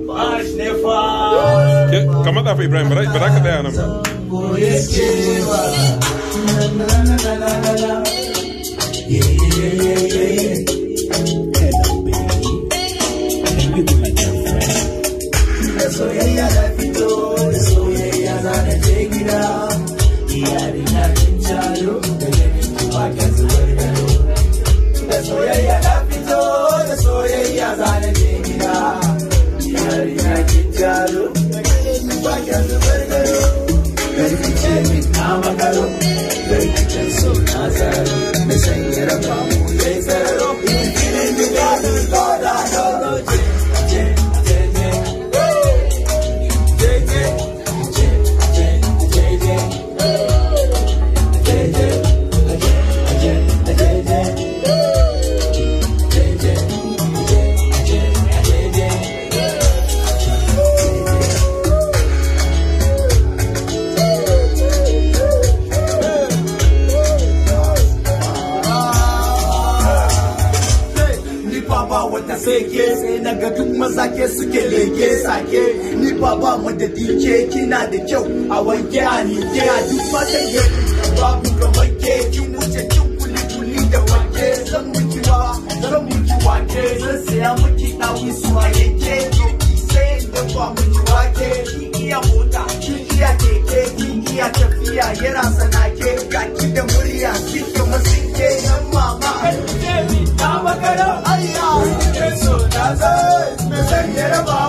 Kamar da fa Ibrahim, bara ka tsaya nan ba. Soyayya da fito da soyayya za na je gida, iyali na kin jalo da ganin kuma ka zubar gado. Da soyayya da fito da soyayya za na je gida, iyali na kin jalo da ganin kuma ka zubar gado. Garki ce min na makaro, garki can so na zaro, da sanya raba mu yayi tsaro. Kinin gida da koda dono je. Sake sai na ga duk maza ke suke leke sake ni baba mu da dike kina da kyau a wanke a nike a duk matan ke babu kamar ke kin wuce kin kuli da wanke zan miki wake zan saya miki dawi su a yanke sai da kwa miki wake kin iya mota kin iya keke kin iya tafiya yana sanake ga ki da murya kike masinke yan mama ta makara ayya so na zai me zan yi raba